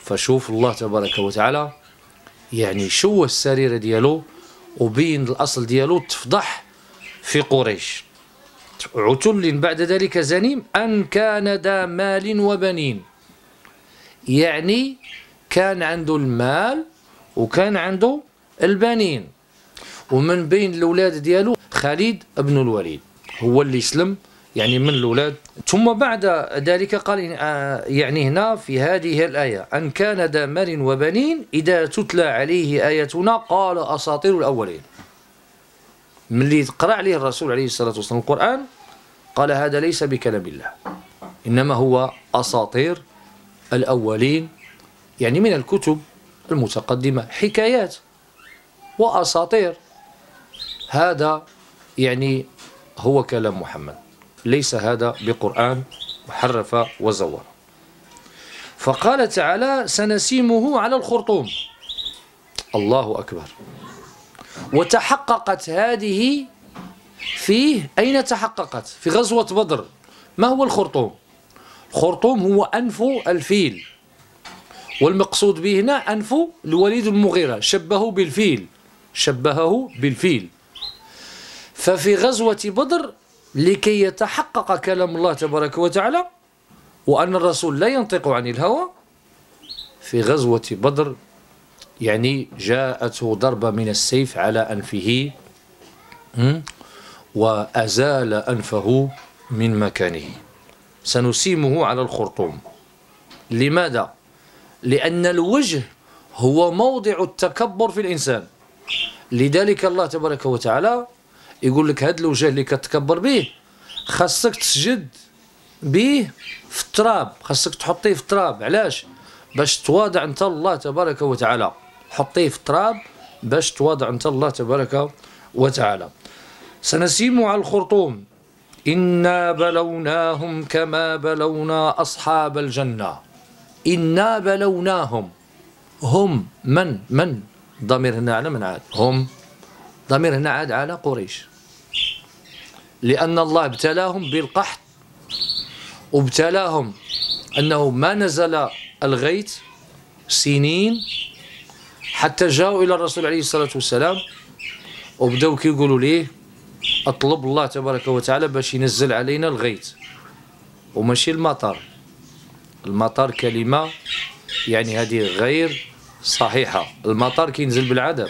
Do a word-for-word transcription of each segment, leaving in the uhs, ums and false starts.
فشوف الله تبارك وتعالى يعني شو السريرة ديالو وبين الأصل ديالو تفضح في قريش. عتل بعد ذلك زنيم أن كان ذا مال وبنين، يعني كان عنده المال وكان عنده البنين، ومن بين الأولاد ديالو خالد بن الوليد هو اللي سلم يعني من الأولاد. ثم بعد ذلك قال يعني هنا في هذه الآية أن كان ذا مال وبنين إذا تتلى عليه آياتنا قال أساطير الأولين. من اللي قرأ عليه الرسول عليه الصلاة والسلام القرآن قال هذا ليس بكلام الله، إنما هو أساطير الأولين، يعني من الكتب المتقدمة حكايات وأساطير. هذا يعني هو كلام محمد، ليس هذا بقرآن محرف وزور. فقال تعالى سنسيمه على الخرطوم. الله أكبر. وتحققت هذه فيه أين تحققت؟ في غزوة بدر. ما هو الخرطوم؟ الخرطوم هو أنف الفيل، والمقصود به هنا أنف الوليد المغيرة، شبهه بالفيل شبهه بالفيل. ففي غزوة بدر لكي يتحقق كلام الله تبارك وتعالى وأن الرسول لا ينطق عن الهوى، في غزوة بدر يعني جاءته ضربة من السيف على أنفه وأزال أنفه من مكانه. سنسيمه على الخرطوم. لماذا؟ لأن الوجه هو موضع التكبر في الإنسان، لذلك الله تبارك وتعالى يقول لك هذا الوجه اللي كتكبر به خاصك تسجد به في التراب، خاصك تحطيه في التراب. علاش؟ باش تواضع انت الله تبارك وتعالى. حطيه في التراب باش تواضع انت الله تبارك وتعالى. سنسيم على الخرطوم إنا بلوناهم كما بلونا أصحاب الجنة. إنا بلوناهم، هم من من ضمير هنا على من عاد؟ هم ضمير هنا عاد على قريش، لأن الله ابتلاهم بالقحط، وابتلاهم أنه ما نزل الغيث سنين حتى جاءوا إلى الرسول عليه الصلاة والسلام وبدأوا كيقولوا ليه أطلب الله تبارك وتعالى باش ينزل علينا الغيث وماشي المطر. المطر كلمة يعني هذه غير صحيحة، المطر كينزل بالعذاب،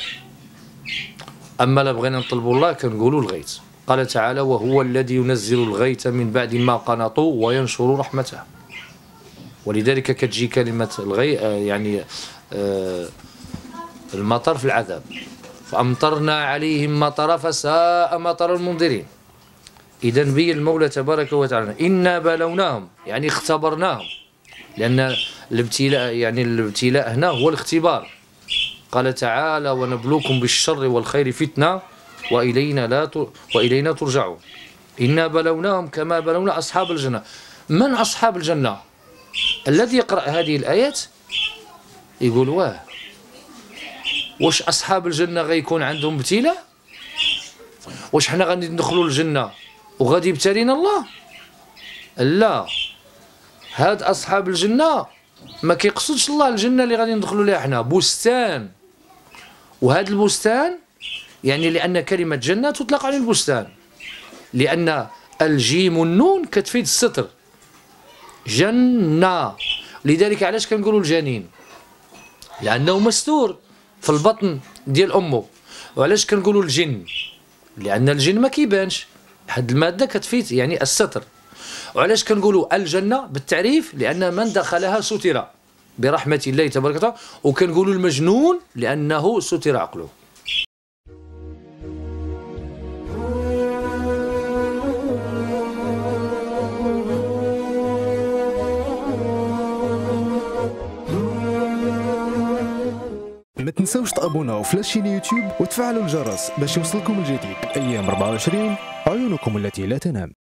أما لا بغينا نطلبوا الله كنقولوا الغيث. قال تعالى وهو الذي ينزل الغيث من بعد ما قنطوا وينشر رحمته. ولذلك كتجي كلمة الغيث يعني آه المطر في العذاب. فأمطرنا عليهم مطر فساء مطر المنذرين. إذا بي المولى تبارك وتعالى إنا بلوناهم يعني اختبرناهم، لأن الابتلاء يعني الابتلاء هنا هو الاختبار. قال تعالى ونبلوكم بالشر والخير فتنة وإلينا لا ت... وإلينا ترجعون. إنا بلوناهم كما بلونا أصحاب الجنة. من أصحاب الجنة؟ الذي يقرأ هذه الآيات يقول واه، واش أصحاب الجنة غيكون عندهم ابتلاء؟ واش حنا غادي ندخلوا الجنة وغادي يبتلينا الله؟ لا، هاد أصحاب الجنة ما كيقصدش الله الجنة اللي غادي ندخلوا لها حنا، بستان. وهذا البستان يعني لأن كلمة جنة تطلق على البستان، لأن الجيم والنون كتفيد الستر. جنة، لذلك علاش كنقولوا الجنين؟ لأنه مستور في البطن ديال أمه. وعلاش كنقولوا الجن؟ لأن الجن ما كيبانش، هاد المادة كتفيد يعني الستر. وعلاش كنقولوا الجنة بالتعريف؟ لأن من دخلها ستر برحمة الله تبارك وتعالى. وكنقولوا المجنون لأنه ستر عقله. ما تنسوش تابوناو في لاشين يوتيوب وتفعلوا الجرس باش يوصلكم الجديد. ايام أربعة وعشرين عيونكم التي لا تنام.